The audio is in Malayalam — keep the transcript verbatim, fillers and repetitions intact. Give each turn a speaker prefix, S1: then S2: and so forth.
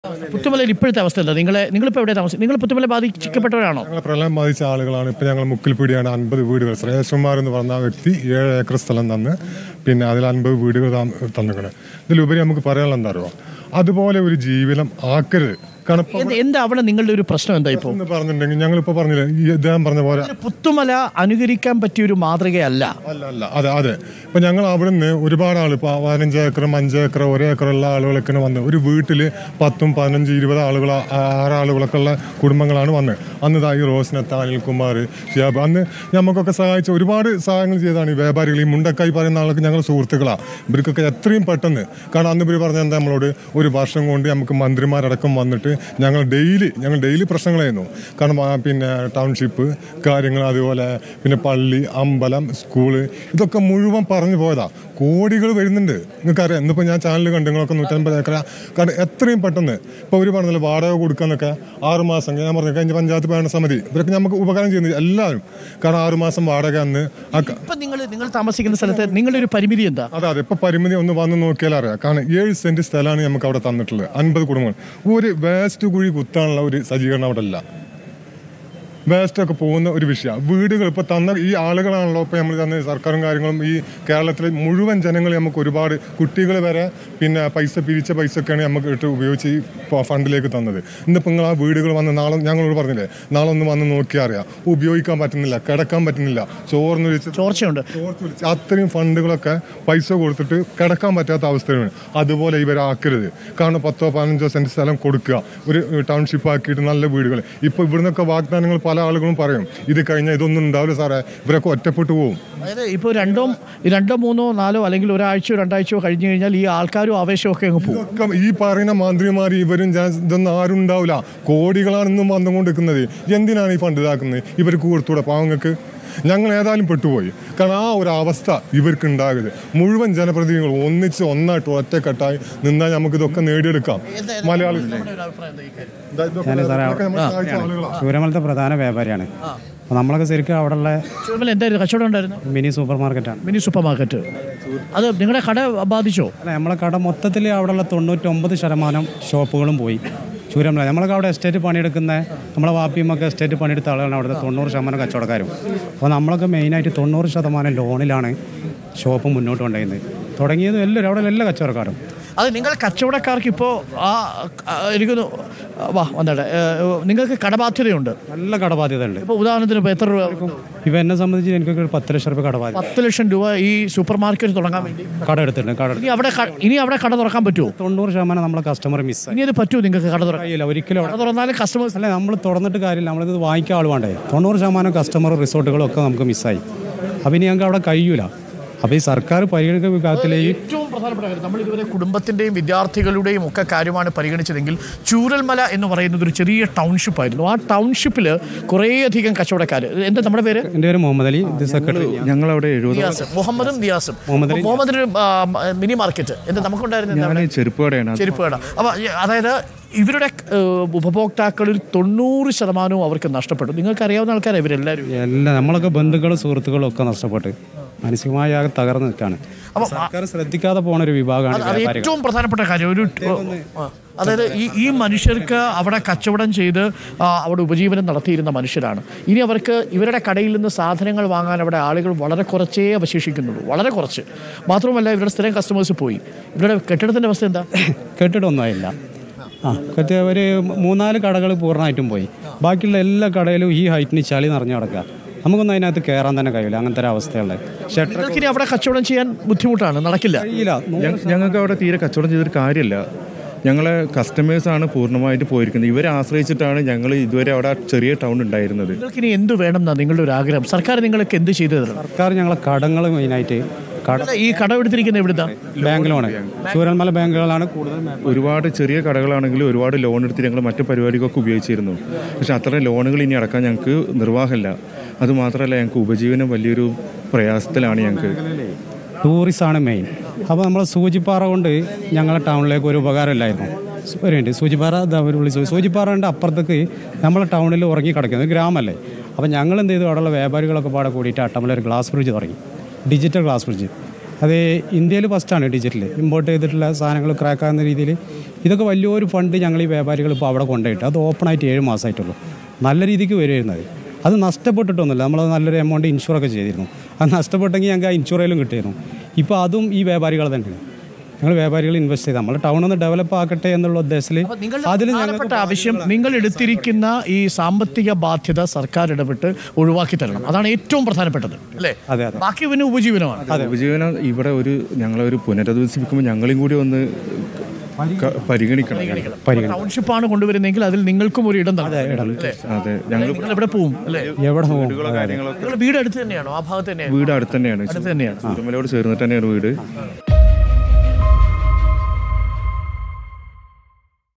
S1: പുത്തുമലയിൽ ഇപ്പോഴത്തെ അവസ്ഥ എന്താ? നിങ്ങളെ നിങ്ങളിപ്പോൾ എവിടെ താമസം? നിങ്ങൾ പുത്തുമല ബാധിക്കപ്പെട്ടവരാണോ?
S2: ഞങ്ങൾ പ്രളയം ബാധിച്ച ആളുകളാണ്. ഇപ്പം ഞങ്ങൾ മുക്കിൽപീടിയാണ് അൻപത് വീടുകൾ ശ്രേഷ്ഠന്മാർ എന്ന് പറഞ്ഞ ആ വ്യക്തി ഏഴ് ഏക്കർ സ്ഥലം തന്ന് പിന്നെ അതിൽ അൻപത് വീടുകൾ തന്നിക്കണം. ഇതിലുപരി നമുക്ക് പറയാനുള്ള എന്താ അറിയുമോ, അതുപോലെ ഒരു ജീവിതം ആക്കരുത്.
S1: എന്താ അവിടെ നിങ്ങളുടെ ഒരു പ്രശ്നം എന്താ? ഇപ്പോൾ
S2: പറഞ്ഞിട്ടുണ്ടെങ്കിൽ ഞങ്ങളിപ്പോൾ പറഞ്ഞില്ലേ, ഈ ഇദ്ദേഹം പറഞ്ഞ പോലെ
S1: പുത്തുമല അനുകരിക്കാൻ പറ്റിയ ഒരു മാതൃകയല്ല.
S2: അല്ല അല്ല അതെ അതെ ഇപ്പം ഞങ്ങൾ അവിടെ നിന്ന് ഒരുപാട് ആൾ ഇപ്പോൾ പതിനഞ്ച് ഏക്കറും അഞ്ച് ഏക്കർ ഒരേ ഏക്കറുള്ള ആളുകളൊക്കെ വന്ന് ഒരു വീട്ടിൽ പത്തും പതിനഞ്ച് ഇരുപത് ആളുകൾ ആറാളുകളൊക്കെ ഉള്ള കുടുംബങ്ങളാണ് വന്നത്. അന്ന് ഈ റോസ്നത്ത, അനിൽകുമാർ, ഷിയാബ്, അന്ന് നമുക്കൊക്കെ സഹായിച്ച ഒരുപാട് സഹായങ്ങൾ ചെയ്താണ് ഈ വ്യാപാരികൾ. ഈ മുണ്ടക്കായി പറയുന്ന ആൾക്ക് ഞങ്ങൾ സുഹൃത്തുക്കളാണ്. ഇവർക്കൊക്കെ എത്രയും പെട്ടെന്ന്, കാരണം അന്ന് ഇവർ പറഞ്ഞ എന്താ, നമ്മളോട് ഒരു വർഷം കൊണ്ട് നമുക്ക് മന്ത്രിമാരടക്കം വന്നിട്ട് ഞങ്ങൾ ഡെയിലി ഞങ്ങൾ ഡെയിലി പ്രശ്നങ്ങളായിരുന്നു. കാരണം പിന്നെ ടൗൺഷിപ്പ് കാര്യങ്ങൾ, അതുപോലെ പിന്നെ പള്ളി, അമ്പലം, സ്കൂള്, ഇതൊക്കെ മുഴുവൻ പറഞ്ഞു പോയതാ. കോടികൾ വരുന്നുണ്ട്. നിങ്ങൾക്കറിയാം, ഇന്നിപ്പോൾ ഞാൻ ചാനൽ കണ്ടു, നിങ്ങളൊക്കെ നൂറ്റമ്പത് ഏക്കർ. കാരണം എത്രയും പെട്ടെന്ന് ഇപ്പോൾ അവർ പറഞ്ഞല്ലോ വാടക കൊടുക്കാന്നൊക്കെ, ആറുമാസം ഞാൻ പറഞ്ഞു കഴിഞ്ഞ പഞ്ചായത്ത് ഭരണസമിതി ഇവരൊക്കെ നമുക്ക് ഉപകാരം ചെയ്യുന്നത് എല്ലാവരും. കാരണം ആറുമാസം വാടക അന്ന്
S1: ഇപ്പം നിങ്ങൾ നിങ്ങൾ താമസിക്കുന്ന സ്ഥലത്ത് നിങ്ങളുടെ ഒരു പരിമിതി എന്താ?
S2: അതെ അതെ ഇപ്പം പരിമിതി ഒന്ന് വന്ന് നോക്കിയാൽ അറിയാം. കാരണം ഏഴ് സെന്റ് സ്ഥലമാണ് നമുക്ക് അവിടെ തന്നിട്ടുള്ളത്. അൻപത് കുടുംബങ്ങൾ. ഒരു വേസ്റ്റ് കുഴി കുത്താനുള്ള ഒരു സജ്ജീകരണം അവിടെ ഇല്ല. വേസ്റ്റൊക്കെ പോകുന്ന ഒരു വിഷയമാണ്. വീടുകൾ ഇപ്പോൾ തന്ന ഈ ആളുകളാണല്ലോ ഇപ്പോൾ നമ്മൾ തന്ന സർക്കാരും കാര്യങ്ങളും. ഈ കേരളത്തിലെ മുഴുവൻ ജനങ്ങൾ നമുക്ക് ഒരുപാട് കുട്ടികൾ വരെ പിന്നെ പൈസ പിരിച്ച പൈസയൊക്കെയാണ് നമുക്ക് ഇട്ട് ഉപയോഗിച്ച് ഈ ഫണ്ടിലേക്ക് തന്നത്. ഇന്നിപ്പോൾ നിങ്ങൾ ആ വീടുകൾ വന്ന് നാളെ ഞങ്ങളോട് പറഞ്ഞില്ലേ, നാളെ ഒന്ന് വന്ന് നോക്കിയാൽ അറിയാം. ഉപയോഗിക്കാൻ പറ്റുന്നില്ല, കിടക്കാൻ പറ്റുന്നില്ല, ചോർന്ന് വിളിച്ച്
S1: ചോർച്ചയുണ്ട്.
S2: ചോർത്ത് വിളിച്ച് അത്രയും ഫണ്ടുകളൊക്കെ പൈസ കൊടുത്തിട്ട് കിടക്കാൻ പറ്റാത്ത അവസ്ഥയാണ്. അതുപോലെ ഇവരാക്കരുത്. കാരണം പത്തോ പതിനഞ്ചോ സെൻറ്റ് സ്ഥലം കൊടുക്കുക, ഒരു ടൗൺഷിപ്പ് ആക്കിയിട്ട് നല്ല വീടുകൾ. ഇപ്പോൾ ഇവിടുന്നൊക്കെ വാഗ്ദാനങ്ങൾ പല ആളുകളും പറയും, ഇത് കഴിഞ്ഞാൽ ഇതൊന്നും ഉണ്ടാവില്ല സാറേ, ഇവരൊക്കെ ഒറ്റപ്പെട്ടു പോകും.
S1: അതായത് ഇപ്പോൾ രണ്ടോ രണ്ടോ മൂന്നോ നാലോ അല്ലെങ്കിൽ ഒരാഴ്ചയോ രണ്ടാഴ്ചയോ കഴിഞ്ഞു കഴിഞ്ഞാൽ ഈ ആൾക്കാരും ആവേശമൊക്കെ അങ്ങ് പോകും.
S2: ഈ പറയുന്ന മന്ത്രിമാർ ഇവരും ഇതൊന്നും ആരും ഉണ്ടാവില്ല. കോടികളാണെന്നും വന്നുകൊണ്ടിരിക്കുന്നത്. എന്തിനാണ് ഈ ഫണ്ട് ഇതാക്കുന്നത്? ഇവർക്ക് കൊടുത്തൂടെ പാവങ്ങൾക്ക്? ഞങ്ങൾ ഏതായാലും പെട്ടുപോയി. കാരണം ആ ഒരു അവസ്ഥ ഇവർക്ക് ഉണ്ടാകരുത്. മുഴുവൻ ജനപ്രതിനിധികൾ ഒന്നിച്ച് ഒന്നായിട്ട് ഒറ്റക്കെട്ടായി നിന്നാൽ നമുക്കിതൊക്കെ നേടിയെടുക്കാം. മലയാളി
S3: ചൂരമലത്തെ പ്രധാന വ്യാപാരിയാണ്. അപ്പോൾ നമ്മളൊക്കെ ശരിക്കും അവിടെയുള്ള
S1: എന്തായിരുന്നു കച്ചവടം ഉണ്ടായിരുന്നു?
S3: മിനി സൂപ്പർ മാർക്കറ്റാണ്.
S1: Mini super market. അത് നിങ്ങളുടെ കട ബാധിച്ചോ?
S3: അല്ല, നമ്മളെ കട മൊത്തത്തിൽ അവിടെയുള്ള തൊണ്ണൂറ്റൊമ്പത് ശതമാനം ഷോപ്പുകളും പോയി. ചൂരമല നമ്മളൊക്കെ അവിടെ എസ്റ്റേറ്റ് പണിയെടുക്കുന്ന നമ്മളെ വാപ്പിയുമൊക്കെ എസ്റ്റേറ്റ് പണിയെടുത്ത ആളുകളാണ് അവിടുത്തെ തൊണ്ണൂറ് ശതമാനം കച്ചവടക്കാരും. അപ്പോൾ നമ്മളൊക്കെ മെയിനായിട്ട് തൊണ്ണൂറ് ശതമാനം ലോണിലാണ് ഷോപ്പ് മുന്നോട്ട് കൊണ്ടുപോകുന്നത്. തുടങ്ങിയത് എല്ലാവരും അവിടെ എല്ലാ കച്ചവടക്കാരും.
S1: അത് നിങ്ങൾ കച്ചവടക്കാർക്ക് ഇപ്പോൾ ആ എനിക്കൊന്ന് വാ വന്നേട്ടെ, നിങ്ങൾക്ക് കടബാധ്യതയുണ്ട്.
S3: നല്ല കടബാധ്യത ഉണ്ട്.
S1: ഇപ്പോൾ ഉദാഹരണത്തിന് ഇപ്പോൾ എത്ര രൂപ?
S3: ഇപ്പോൾ എന്നെ സംബന്ധിച്ച് എനിക്കൊക്കെ ഒരു പത്ത് ലക്ഷം രൂപ കടബാധ്യത.
S1: പത്ത് ലക്ഷം രൂപ ഈ സൂപ്പർ മാർക്കറ്റ് തുടങ്ങാൻ വേണ്ടി
S3: കട എടുത്തിട്ടുണ്ട്. കട
S1: ഇനി അവിടെ ഇനി അവിടെ കട തുറക്കാൻ പറ്റുമോ?
S3: തൊണ്ണൂറ് ശതമാനം നമ്മളെ കസ്റ്റമർ മിസ്.
S1: ഇനി അത് പറ്റുമോ നിങ്ങൾക്ക് കട തുറക്കാൻ?
S3: ഇല്ല, ഒരിക്കലും
S1: കട തുറന്നാലും കസ്റ്റമേഴ്സ്
S3: അല്ലേ, നമ്മൾ തുറന്നിട്ട് കാര്യമില്ല. നമ്മളിത് വാങ്ങിക്കാൻ ആൾ വേണ്ടേ? തൊണ്ണൂറ് ശതമാനം കസ്റ്റമർ റിസോർട്ടുകളും ഒക്കെ നമുക്ക് മിസ്സായി. അപ്പം ഇനി ഞങ്ങൾക്ക് അവിടെ കഴിയൂല. അപ്പോൾ ഈ സർക്കാർ പരിഗണിക്കുന്ന വിഭാഗത്തിലേക്ക്
S1: ഏറ്റവും പ്രധാനപ്പെട്ട കാര്യം, നമ്മൾ ഇതുവരെ കുടുംബത്തിൻ്റെയും വിദ്യാർത്ഥികളുടെയും ഒക്കെ കാര്യമാണ് പരിഗണിച്ചതെങ്കിൽ ചൂരൽമല എന്ന് പറയുന്നത് ഒരു ചെറിയ ടൗൺഷിപ്പ് ആയിരുന്നു. ആ ടൗൺഷിപ്പിൽ കുറേയധികം കച്ചവടക്കാർ. എന്താ നമ്മുടെ പേര്?
S3: എൻ്റെ പേര് മുഹമ്മദ് അലി, സെക്രട്ടറി.
S4: ഞങ്ങളവിടെ
S1: മുഹമ്മദും ദിയാസും. മുഹമ്മദിന് മിനി മാർക്കറ്റ് എന്താ നമുക്കുണ്ടായിരുന്നത്?
S4: ചെരുപ്പ് കടയാണ്.
S1: ചെരുപ്പ് കട. അപ്പോൾ അതായത് ഇവരുടെ ഉപഭോക്താക്കളിൽ തൊണ്ണൂറ് ശതമാനവും അവർക്ക് നഷ്ടപ്പെട്ടു. നിങ്ങൾക്ക് അറിയാവുന്ന ആൾക്കാരാണ് ഇവരെല്ലാവരും.
S3: എല്ലാം നമ്മളൊക്കെ ബന്ധുക്കളും സുഹൃത്തുക്കളും ഒക്കെ നഷ്ടപ്പെട്ട് മാനസികമായി ആകെ തകർന്ന് നിൽക്കുകയാണ്. അപ്പോൾ സർക്കാർ ശ്രദ്ധിക്കാതെ പോകുന്ന ഒരു വിഭാഗമാണ്
S1: ഏറ്റവും പ്രധാനപ്പെട്ട കാര്യം. ഒരു അതായത് ഈ ഈ മനുഷ്യർക്ക് അവിടെ കച്ചവടം ചെയ്ത് അവിടെ ഉപജീവനം നടത്തിയിരുന്ന മനുഷ്യരാണ്. ഇനി അവർക്ക് ഇവരുടെ കടയിൽ നിന്ന് സാധനങ്ങൾ വാങ്ങാൻ അവിടെ ആളുകൾ വളരെ കുറച്ചേ അവശേഷിക്കുന്നുള്ളൂ, വളരെ കുറച്ച്. മാത്രമല്ല ഇവരുടെ സ്ഥിരം കസ്റ്റമേഴ്സ് പോയി. ഇവരുടെ കെട്ടിടത്തിൻ്റെ അവസ്ഥ എന്താ?
S3: കെട്ടിടമൊന്നും ആയില്ല. ആ കെട്ടിയ ഒരു മൂന്നാല് കടകൾ പൂർണ്ണമായിട്ടും പോയി. ബാക്കിയുള്ള എല്ലാ കടയിലും ഈ ഹൈറ്റിന് ചളി നിറഞ്ഞു കിടക്കുക. നമുക്കൊന്നും അതിനകത്ത് കയറാൻ തന്നെ കഴിയില്ല. അങ്ങനത്തെ ഒരു അവസ്ഥയുള്ള
S1: ഷട്ടർ അവിടെ കച്ചവടം ചെയ്യാൻ ബുദ്ധിമുട്ടാണ്, നടക്കില്ല.
S4: ഞങ്ങൾക്ക് അവിടെ തീരെ കച്ചവടം ചെയ്തൊരു കാര്യമില്ല. ഞങ്ങളെ കസ്റ്റമേഴ്സാണ് പൂർണ്ണമായിട്ട് പോയിരിക്കുന്നത്. ഇവരെ ആശ്രയിച്ചിട്ടാണ് ഞങ്ങൾ ഇതുവരെ അവിടെ ചെറിയ ടൗൺ ഉണ്ടായിരുന്നത്.
S1: നിങ്ങൾക്ക് ഇനി എന്ത് വേണം എന്നാണ് നിങ്ങളുടെ ഒരു ആഗ്രഹം? സർക്കാർ നിങ്ങൾക്ക് എന്ത് ചെയ്തു തരണം?
S3: സർക്കാർ ഞങ്ങളെ കടങ്ങൾ മെയിനായിട്ട്
S1: ഈ കട എടുത്തിരിക്കുന്നത് എവിടുന്നാ?
S3: ബാങ്കിലാണ്. ചൂരൽമല ബാങ്കുകളാണ് കൂടുതൽ.
S4: ഒരുപാട് ചെറിയ കടകളാണെങ്കിലും ഒരുപാട് ലോൺ എടുത്ത് ഞങ്ങൾ മറ്റു പരിപാടികൾക്ക് ഉപയോഗിച്ചിരുന്നു. പക്ഷെ അത്ര ലോണുകൾ ഇനി അടക്കാൻ ഞങ്ങൾക്ക് നിർവാഹമില്ല. അതുമാത്രമല്ല, ഞങ്ങൾക്ക് ഉപജീവനം വലിയൊരു പ്രയാസത്തിലാണ്. ഞങ്ങൾക്ക്
S3: ടൂറിസമാണ് മെയിൻ. അപ്പോൾ നമ്മൾ സൂചിപ്പാറ കൊണ്ട് ഞങ്ങളെ ടൗണിലേക്ക് ഒരു ഉപകാരമില്ലായിരുന്നു. ഒരു സൂചിപ്പാറ വിളിച്ചു സൂചിപ്പാറൻ്റെ അപ്പുറത്തേക്ക് നമ്മളെ ടൗണിൽ ഉറങ്ങി കിടക്കുന്നത് ഗ്രാമമല്ലേ. അപ്പോൾ ഞങ്ങൾ എന്ത് ചെയ്തു, അവിടെയുള്ള വ്യാപാരികളൊക്കെ പാടെ കൂടിയിട്ട് അട്ടമല ഒരു ഗ്ലാസ് ബ്രിഡ്ജ് തുടങ്ങി, ഡിജിറ്റൽ ഗ്ലാസ് ബ്രിഡ്ജ്. അത് ഇന്ത്യയിൽ ഫസ്റ്റാണ് ഡിജിറ്റൽ ഇമ്പോർട്ട് ചെയ്തിട്ടുള്ള സാധനങ്ങൾ ക്രാക്കാകുന്ന രീതിയിൽ. ഇതൊക്കെ വലിയൊരു ഫണ്ട് ഞങ്ങൾ ഈ വ്യാപാരികൾ ഇപ്പോൾ അവിടെ കൊണ്ടുപോയിട്ട് അത് ഓപ്പണായിട്ട് ഏഴ് മാസമായിട്ടുള്ളൂ. നല്ല രീതിക്ക് വരുമായിരുന്നത്. അത് നഷ്ടപ്പെട്ടിട്ടൊന്നുമില്ല. നമ്മൾ നല്ലൊരു എമൗണ്ട് ഇൻഷുറൊക്കെ ചെയ്തിരുന്നു. അത് നഷ്ടപ്പെട്ടെങ്കിൽ ഞങ്ങൾക്ക് ആ ഇൻഷുറയിലും കിട്ടിയിരുന്നു. ഇപ്പോൾ അതും ഈ വ്യാപാരികൾ തന്നെയാണ്. ഞങ്ങൾ വ്യാപാരികൾ ഇൻവെസ്റ്റ് ചെയ്ത് നമ്മളെ ടൗൺ ഒന്ന് ഡെവലപ്പ് ആക്കട്ടെ എന്നുള്ള ഉദ്ദേശത്തിൽ അതിൽ
S1: പ്രധാനപ്പെട്ട ആവശ്യം നിങ്ങൾ എടുത്തിരിക്കുന്ന ഈ സാമ്പത്തിക ബാധ്യത സർക്കാർ ഇടപെട്ട് ഒഴിവാക്കി തരണം. അതാണ് ഏറ്റവും പ്രധാനപ്പെട്ടത് അല്ലേ?
S3: അതെ അതെ
S1: ബാക്കി പിന്നെ ഉപജീവനമാണ്.
S4: ഉപജീവനം ഇവിടെ ഒരു ഞങ്ങളെ ഒരു പുനരധിവസിപ്പിക്കുമ്പോൾ ഞങ്ങളും കൂടി ഒന്ന് ക- പരിഗണിക്കണം.
S1: ടൗൺഷിപ്പാണ് കൊണ്ടുവരുന്നെങ്കിൽ അതിൽ നിങ്ങൾക്കും ഒരു ഇടം തന്നെ.
S4: അതെ, ഞങ്ങൾ
S1: നിങ്ങൾ എവിടെ പോവും അല്ലേ?
S3: എവിടെ പോകും?
S4: കാര്യങ്ങളൊക്കെ
S1: നിങ്ങൾ വീട് അടുത്ത് തന്നെയാണോ? ആ ഭാഗത്ത് തന്നെയാണ്?
S4: വീട് അടുത്ത് തന്നെയാണ്,
S1: അടുത്ത് തന്നെയാണ്.
S4: ചൂരമലയോട് ചേർന്നിട്ട് തന്നെയാണ് വീട്.